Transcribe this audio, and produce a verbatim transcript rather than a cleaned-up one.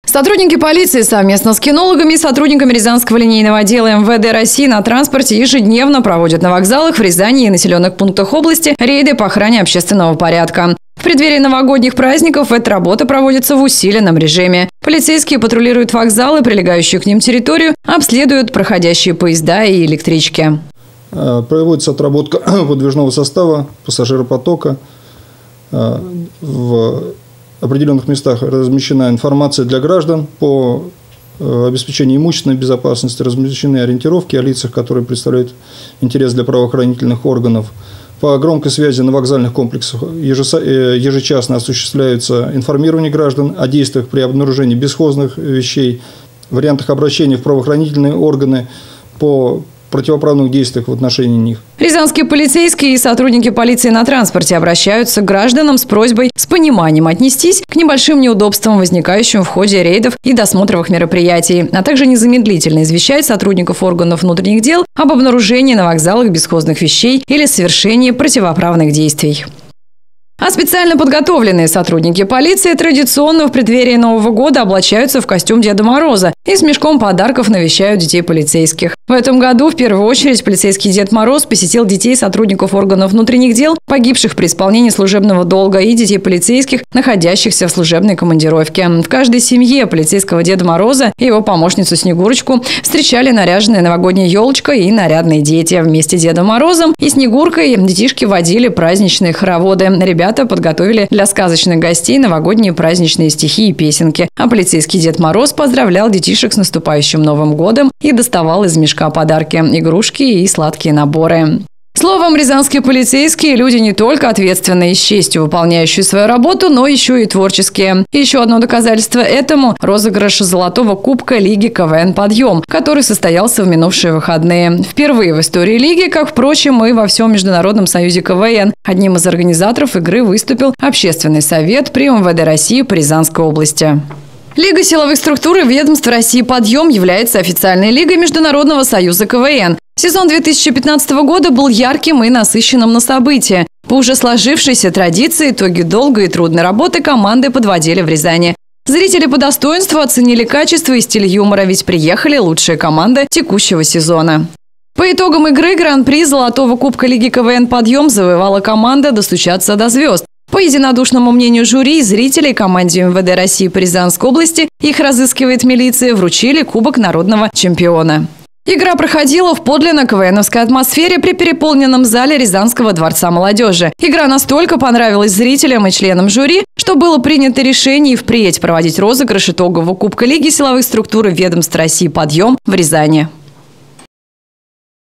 Сотрудники полиции совместно с кинологами и сотрудниками Рязанского линейного отдела эм вэ дэ России на транспорте ежедневно проводят на вокзалах в Рязани и населенных пунктах области рейды по охране общественного порядка. В преддверии новогодних праздников эта работа проводится в усиленном режиме. Полицейские патрулируют вокзалы, прилегающую к ним территорию, обследуют проходящие поезда и электрички. Проводится отработка подвижного состава, пассажиропотока. В определенных местах размещена информация для граждан по обеспечению имущественной безопасности, размещены ориентировки о лицах, которые представляют интерес для правоохранительных органов. По громкой связи на вокзальных комплексах ежечасно осуществляется информирование граждан о действиях при обнаружении бесхозных вещей, вариантах обращения в правоохранительные органы по противоправных действиях в отношении них. Рязанские полицейские и сотрудники полиции на транспорте обращаются к гражданам с просьбой с пониманием отнестись к небольшим неудобствам, возникающим в ходе рейдов и досмотровых мероприятий, а также незамедлительно извещать сотрудников органов внутренних дел об обнаружении на вокзалах бесхозных вещей или совершении противоправных действий. А специально подготовленные сотрудники полиции традиционно в преддверии Нового года облачаются в костюм Деда Мороза и с мешком подарков навещают детей полицейских. В этом году в первую очередь полицейский Дед Мороз посетил детей сотрудников органов внутренних дел, погибших при исполнении служебного долга, и детей полицейских, находящихся в служебной командировке. В каждой семье полицейского Деда Мороза и его помощницу Снегурочку встречали наряженная новогодняя елочка и нарядные дети. Вместе с Дедом Морозом и Снегуркой детишки водили праздничные хороводы. Ребята подготовили для сказочных гостей новогодние праздничные стихи и песенки. А полицейский Дед Мороз поздравлял детишек с наступающим Новым годом и доставал из мешка подарки, игрушки и сладкие наборы. Словом, рязанские полицейские – люди не только ответственные и с честью выполняющие свою работу, но еще и творческие. И еще одно доказательство этому – розыгрыш золотого кубка Лиги ка вэ эн «Подъем», который состоялся в минувшие выходные. Впервые в истории Лиги, как, впрочем, и во всем Международном союзе ка вэ эн. Одним из организаторов игры выступил Общественный совет при эм вэ дэ России по Рязанской области. Лига силовых структур и ведомств России «Подъем» является официальной лигой Международного союза ка вэ эн. Сезон две тысячи пятнадцатого года был ярким и насыщенным на события. По уже сложившейся традиции итоги долгой и трудной работы команды подводили в Рязани. Зрители по достоинству оценили качество и стиль юмора, ведь приехали лучшие команды текущего сезона. По итогам игры гран-при золотого кубка Лиги ка вэ эн «Подъем» завоевала команда «Достучаться до звезд». По единодушному мнению жюри и зрителей команде эм вэ дэ России по Рязанской области, их разыскивает милиция, вручили кубок народного чемпиона. Игра проходила в подлинно ка вэ эновской атмосфере при переполненном зале Рязанского дворца молодежи. Игра настолько понравилась зрителям и членам жюри, что было принято решение впредь проводить розыгрыш итогового кубка Лиги силовых структур и ведомств России «Подъем» в Рязани.